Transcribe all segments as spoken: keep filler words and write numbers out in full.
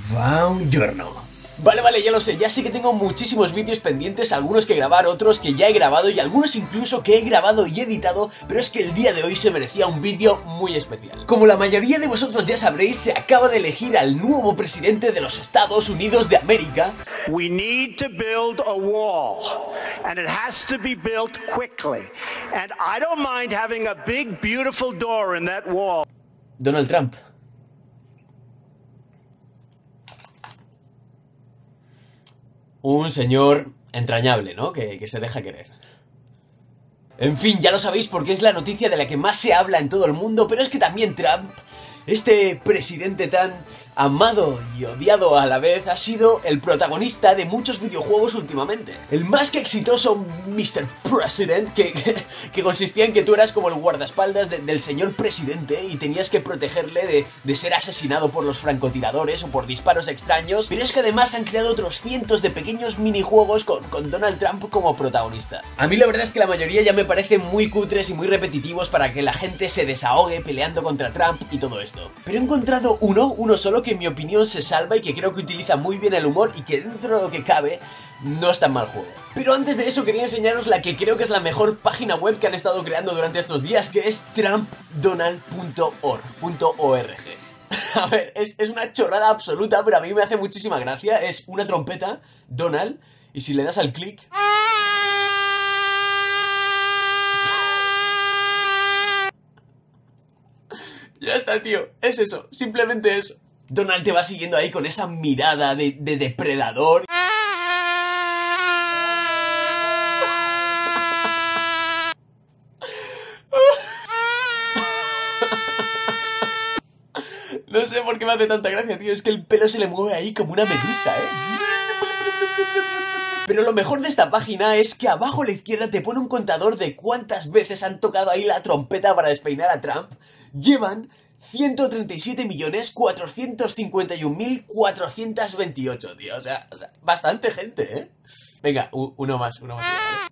Buongiorno. Vale, vale, ya lo sé, ya sé que tengo muchísimos vídeos pendientes, algunos que grabar, otros que ya he grabado y algunos incluso que he grabado y editado, pero es que el día de hoy se merecía un vídeo muy especial. Como la mayoría de vosotros ya sabréis, se acaba de elegir al nuevo presidente de los Estados Unidos de América. We need to build a wall, and it has to be built quickly. And I don't mind having a big, beautiful door in that wall. Donald Trump. Un señor entrañable, ¿no? Que, que se deja querer. En fin, ya lo sabéis porque es la noticia de la que más se habla en todo el mundo, pero es que también Trump, este presidente tan amado y odiado a la vez, ha sido el protagonista de muchos videojuegos últimamente. El más que exitoso mister President, que, que, que consistía en que tú eras como el guardaespaldas de, del señor presidente y tenías que protegerle de, de ser asesinado por los francotiradores o por disparos extraños, pero es que además han creado otros cientos de pequeños minijuegos con, con Donald Trump como protagonista. A mí la verdad es que la mayoría ya me parecen muy cutres y muy repetitivos para que la gente se desahogue peleando contra Trump y todo esto. Pero he encontrado uno, uno solo que en mi opinión se salva y que creo que utiliza muy bien el humor y que dentro de lo que cabe no es tan mal juego. Pero antes de eso quería enseñaros la que creo que es la mejor página web que han estado creando durante estos días, que es trump donald punto org. A ver, es, es una chorrada absoluta, pero a mí me hace muchísima gracia. Es una trompeta, Donald, y si le das al clic... Ya está, tío, es eso, simplemente eso. Donald te va siguiendo ahí con esa mirada de, de depredador. No sé por qué me hace tanta gracia, tío, es que el pelo se le mueve ahí como una medusa, ¿eh? Pero lo mejor de esta página es que abajo a la izquierda te pone un contador de cuántas veces han tocado ahí la trompeta para despeinar a Trump. Llevan ciento treinta y siete millones cuatrocientos cincuenta y un mil cuatrocientos veintiocho, tío. O sea, o sea, bastante gente, ¿eh? Venga, uno más, uno más.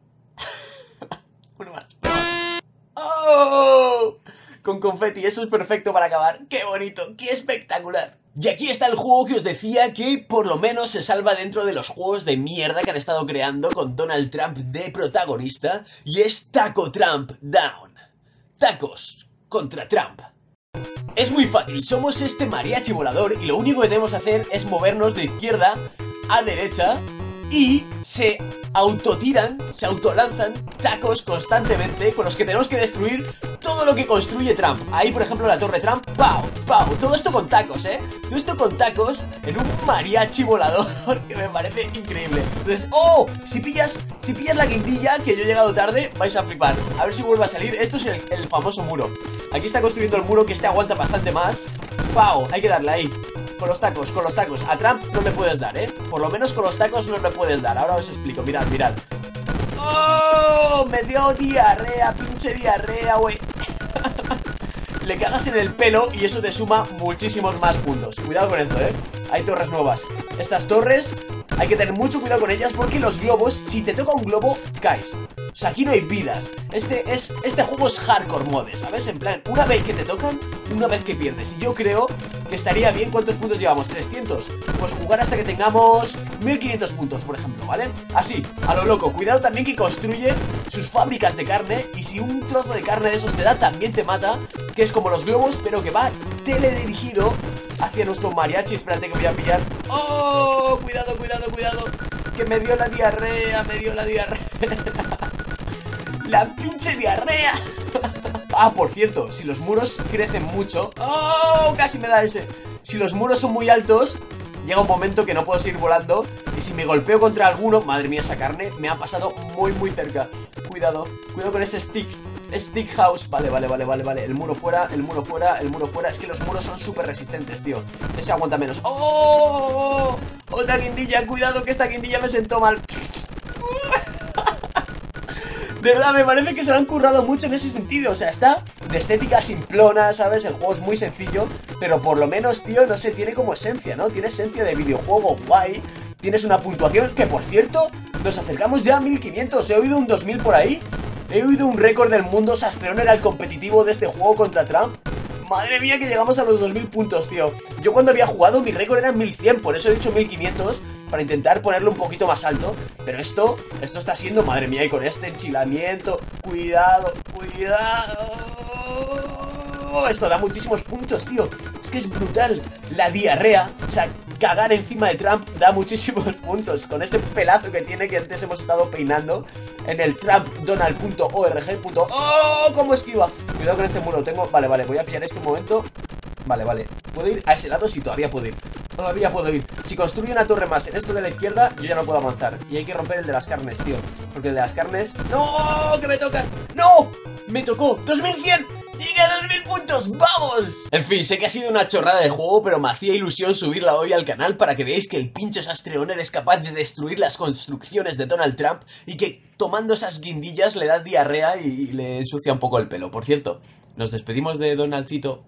Uno más, uno más. ¡Oh! Con confeti, eso es perfecto para acabar. ¡Qué bonito! ¡Qué espectacular! Y aquí está el juego que os decía que por lo menos se salva dentro de los juegos de mierda que han estado creando con Donald Trump de protagonista, y es Taco Trump Down. Tacos contra Trump. Es muy fácil, somos este mariachi volador y lo único que tenemos que hacer es movernos de izquierda a derecha y se autotiran, se autolanzan tacos constantemente con los que tenemos que destruir todo lo que construye Trump. Ahí, por ejemplo, la torre Trump, ¡pau! ¡Pau! Todo esto con tacos, ¿eh? Todo esto con tacos en un mariachi volador que me parece increíble. Entonces, ¡oh! Si pillas, si pillas la guindilla, que yo he llegado tarde, vais a flipar. A ver si vuelve a salir. Esto es el, el famoso muro. Aquí está construyendo el muro, que este aguanta bastante más. ¡Pau! Hay que darle ahí. Con los tacos, con los tacos. A Trump no le puedes dar, ¿eh? Por lo menos con los tacos no le puedes dar. Ahora os explico, mirad, mirad. ¡Oh! Me dio diarrea, pinche diarrea, güey. Le cagas en el pelo y eso te suma muchísimos más puntos. Cuidado con esto, ¿eh? Hay torres nuevas. Estas torres hay que tener mucho cuidado con ellas porque los globos, si te toca un globo, caes. O sea, aquí no hay vidas. Este es este juego es hardcore mode, ¿sabes? En plan, una vez que te tocan, una vez que pierdes. Y yo creo que estaría bien. ¿Cuántos puntos llevamos? ¿trescientos? Pues jugar hasta que tengamos mil quinientos puntos, por ejemplo, ¿vale? Así, a lo loco. Cuidado también que construye sus fábricas de carne. Y si un trozo de carne de esos te da, también te mata. Que es como los globos, pero que va teledirigido hacia nuestro mariachi. Espérate que voy a pillar. ¡Oh! Cuidado, cuidado, cuidado. Que me dio la diarrea, me dio la diarrea. ¡La pinche diarrea! Ah, por cierto, si los muros crecen mucho... ¡Oh! Casi me da ese. Si los muros son muy altos, llega un momento que no puedo seguir volando. Y si me golpeo contra alguno... Madre mía, esa carne me ha pasado muy, muy cerca. Cuidado, cuidado con ese stick. Stick house, vale, vale, vale, vale, vale. El muro fuera, el muro fuera, el muro fuera. Es que los muros son súper resistentes, tío. Ese aguanta menos. ¡Oh! Otra guindilla, cuidado que esta guindilla me sentó mal. De verdad, me parece que se lo han currado mucho en ese sentido. O sea, está de estética simplona, ¿sabes? El juego es muy sencillo, pero por lo menos, tío, no sé, tiene como esencia, ¿no? Tiene esencia de videojuego guay. Tienes una puntuación que, por cierto, nos acercamos ya a mil quinientos. He oído un dos mil por ahí. He oído un récord del mundo. Sastreón era el competitivo de este juego contra Trump. Madre mía que llegamos a los dos mil puntos, tío. Yo cuando había jugado mi récord era mil cien, por eso he dicho mil quinientos, para intentar ponerlo un poquito más alto. Pero esto, esto está siendo, madre mía, y con este enchilamiento. Cuidado, cuidado. Esto da muchísimos puntos, tío. Es que es brutal. La diarrea, o sea, cagar encima de Trump da muchísimos puntos. Con ese pelazo que tiene, que antes hemos estado peinando en el trump donald punto org. ¡Oh! ¿Cómo esquiva? Cuidado con este muro. Tengo... Vale, vale, voy a pillar este un momento. Vale, vale. ¿Puedo ir a ese lado? Sí, todavía puedo ir. Todavía puedo ir. Si construyo una torre más en esto de la izquierda, yo ya no puedo avanzar. Y hay que romper el de las carnes, tío. Porque el de las carnes... ¡No! ¡Que me tocan! ¡No! ¡Me tocó! ¡dos mil cien! ¡Llegué a dos mil puntos! ¡Vamos! En fin, sé que ha sido una chorrada de juego, pero me hacía ilusión subirla hoy al canal para que veáis que el pinche Sastreoner es capaz de destruir las construcciones de Donald Trump y que tomando esas guindillas le da diarrea y le ensucia un poco el pelo. Por cierto, nos despedimos de Donaldcito.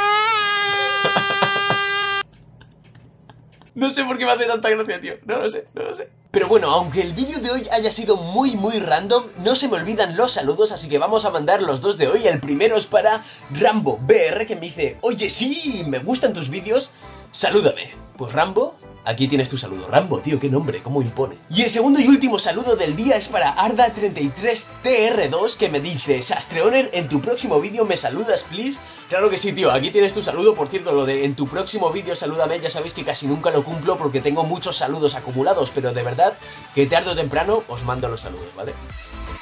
No sé por qué me hace tanta gracia, tío. No lo sé, no lo sé. Pero bueno, aunque el vídeo de hoy haya sido muy muy random, no se me olvidan los saludos, así que vamos a mandar los dos de hoy. El primero es para Rambo B R, que me dice: oye, sí, me gustan tus vídeos, salúdame. Pues Rambo, aquí tienes tu saludo. Rambo, tío, qué nombre, cómo impone. Y el segundo y último saludo del día es para Arda treinta y tres T R dos, que me dice: Sastreoner, en tu próximo vídeo me saludas, please. Claro que sí, tío, aquí tienes tu saludo. Por cierto, lo de en tu próximo vídeo salúdame, ya sabéis que casi nunca lo cumplo porque tengo muchos saludos acumulados, pero de verdad que tarde o temprano os mando los saludos, ¿vale?